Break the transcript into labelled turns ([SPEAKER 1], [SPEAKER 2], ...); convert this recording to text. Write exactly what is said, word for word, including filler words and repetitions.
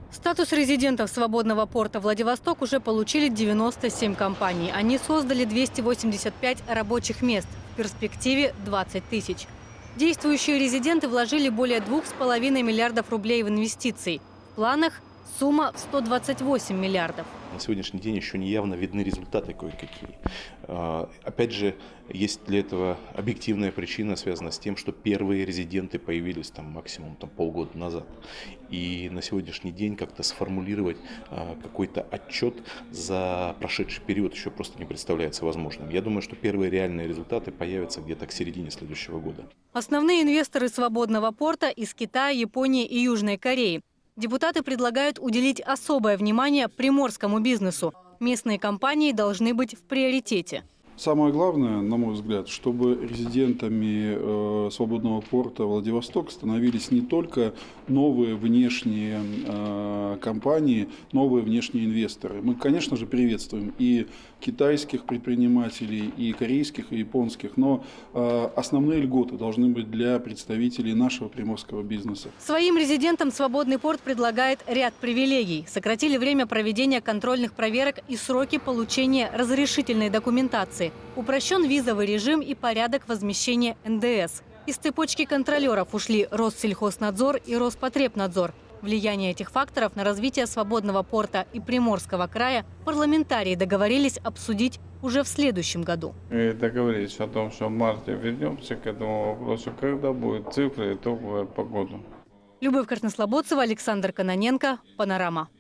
[SPEAKER 1] Статус резидентов свободного порта Владивосток уже получили девяносто семь компаний. Они создали двести восемьдесят пять рабочих мест, в перспективе двадцать тысяч. Действующие резиденты вложили более двух с половиной миллиардов рублей в инвестиции. В планах сумма в сто двадцать восемь миллиардов.
[SPEAKER 2] На сегодняшний день еще не явно видны результаты кое-какие. Опять же, есть для этого объективная причина, связанная с тем, что первые резиденты появились там максимум там, полгода назад. И на сегодняшний день как-то сформулировать какой-то отчет за прошедший период еще просто не представляется возможным. Я думаю, что первые реальные результаты появятся где-то к середине следующего года.
[SPEAKER 1] Основные инвесторы свободного порта из Китая, Японии и Южной Кореи. Депутаты предлагают уделить особое внимание приморскому бизнесу. Местные компании должны быть в приоритете.
[SPEAKER 3] Самое главное, на мой взгляд, чтобы резидентами э, свободного порта Владивосток становились не только новые внешние э, компании, новые внешние инвесторы. Мы, конечно же, приветствуем и китайских предпринимателей, и корейских, и японских, но э, основные льготы должны быть для представителей нашего приморского бизнеса.
[SPEAKER 1] Своим резидентам свободный порт предлагает ряд привилегий. Сократили время проведения контрольных проверок и сроки получения разрешительной документации. Упрощен визовый режим и порядок возмещения эн дэ эс. Из цепочки контролеров ушли Россельхознадзор и Роспотребнадзор. Влияние этих факторов на развитие свободного порта и Приморского края парламентарии договорились обсудить уже в следующем году.
[SPEAKER 4] И договорились о том, что в марте вернемся к этому вопросу, когда будут цифры, итоговая погода.
[SPEAKER 1] Любовь Краснослободцева, Александр Кононенко, Панорама.